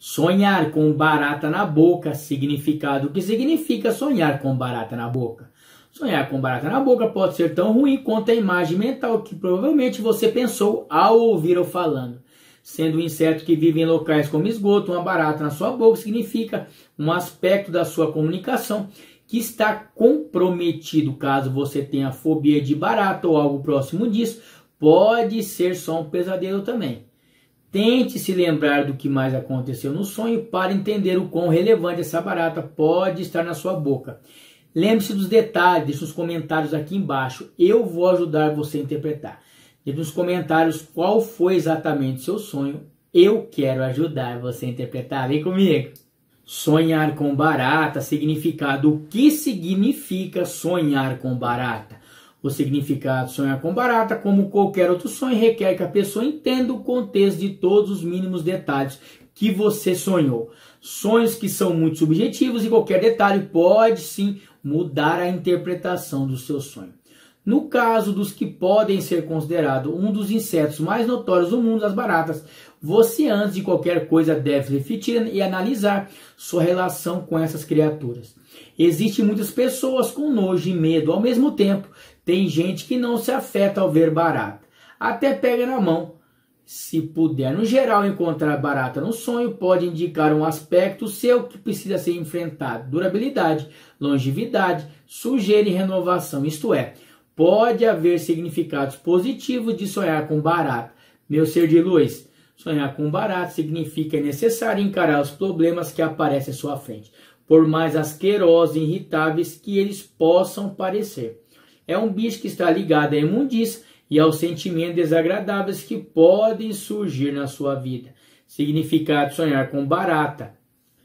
Sonhar com barata na boca, significado. O que significa sonhar com barata na boca? Sonhar com barata na boca pode ser tão ruim quanto a imagem mental que provavelmente você pensou ao ouvir eu falando. Sendo um inseto que vive em locais como esgoto, uma barata na sua boca significa um aspecto da sua comunicação que está comprometido. Caso você tenha fobia de barata ou algo próximo disso, pode ser só um pesadelo também. Tente se lembrar do que mais aconteceu no sonho para entender o quão relevante essa barata pode estar na sua boca. Lembre-se dos detalhes, deixe nos comentários aqui embaixo. Eu vou ajudar você a interpretar. Deixe nos comentários qual foi exatamente o seu sonho. Eu quero ajudar você a interpretar. Vem comigo. Sonhar com barata, significado. O que significa sonhar com barata? O significado de sonhar com barata, como qualquer outro sonho, requer que a pessoa entenda o contexto de todos os mínimos detalhes que você sonhou. Sonhos que são muito subjetivos e qualquer detalhe pode sim mudar a interpretação do seu sonho. No caso dos que podem ser considerados um dos insetos mais notórios do mundo, as baratas, você antes de qualquer coisa deve refletir e analisar sua relação com essas criaturas. Existem muitas pessoas com nojo e medo ao mesmo tempo. Tem gente que não se afeta ao ver barata. Até pega na mão. Se puder, no geral, encontrar barata no sonho pode indicar um aspecto seu que precisa ser enfrentado. Durabilidade, longevidade, sujeira e renovação. Isto é, pode haver significados positivos de sonhar com barata. Meu ser de luz, sonhar com barata significa que é necessário encarar os problemas que aparecem à sua frente, por mais asquerosos e irritáveis que eles possam parecer. É um bicho que está ligado à imundícia e aos sentimentos desagradáveis que podem surgir na sua vida. Significado de sonhar com barata.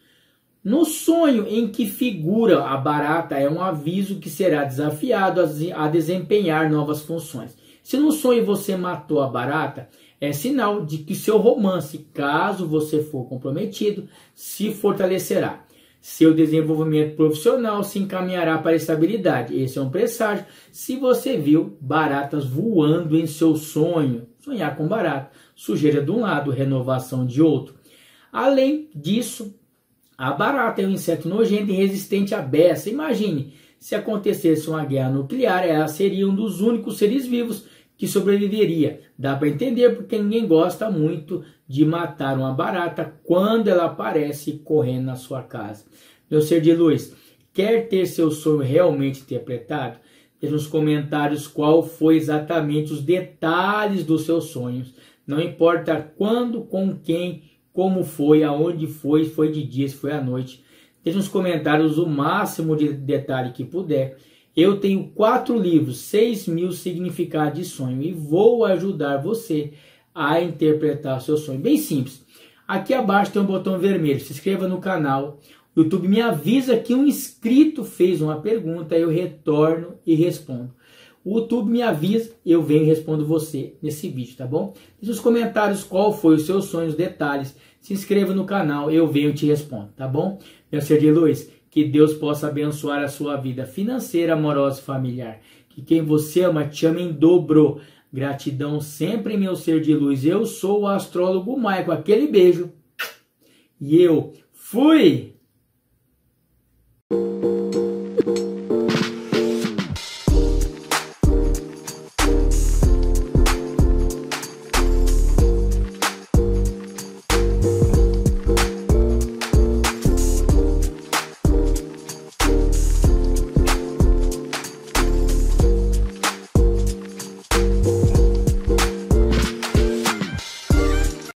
No sonho em que figura a barata é um aviso que será desafiado a desempenhar novas funções. Se no sonho você matou a barata, é sinal de que seu romance, caso você for comprometido, se fortalecerá. Seu desenvolvimento profissional se encaminhará para a estabilidade. Esse é um presságio se você viu baratas voando em seu sonho. Sonhar com barata, sujeira de um lado, renovação de outro. Além disso, a barata é um inseto nojento e resistente à beça. Imagine, se acontecesse uma guerra nuclear, ela seria um dos únicos seres vivos que sobreviveria. Dá para entender porque ninguém gosta muito de matar uma barata quando ela aparece correndo na sua casa. Meu ser de luz, quer ter seu sonho realmente interpretado? Deixe nos comentários qual foi exatamente os detalhes dos seus sonhos. Não importa quando, com quem, como foi, aonde foi de dia, se foi à noite. Deixe nos comentários o máximo de detalhe que puder. Eu tenho 4 livros, 6.000 significados de sonho e vou ajudar você a interpretar o seu sonho. Bem simples. Aqui abaixo tem um botão vermelho. Se inscreva no canal. O YouTube me avisa que um inscrito fez uma pergunta, eu retorno e respondo. O YouTube me avisa, eu venho e respondo você nesse vídeo, tá bom? Deixe nos comentários qual foi o seu sonho, os detalhes. Se inscreva no canal, eu venho e te respondo, tá bom? Meu ser de luz, que Deus possa abençoar a sua vida financeira, amorosa e familiar. Que quem você ama te ama em dobro. Gratidão sempre, meu ser de luz. Eu sou o astrólogo Maico. Aquele beijo. E eu fui!